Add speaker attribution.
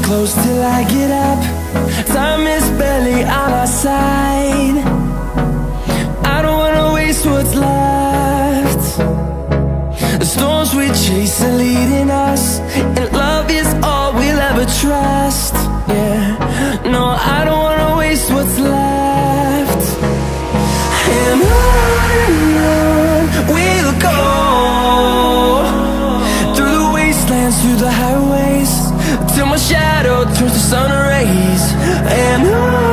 Speaker 1: close till I get up. Time is barely on our side. I don't wanna waste what's left. The storms we chase are leading us, and love is all we'll ever trust. Yeah, no, I don't wanna waste what's left. And on we'll go, through the wastelands, through the highways, till my shadow turns to sun rays. And on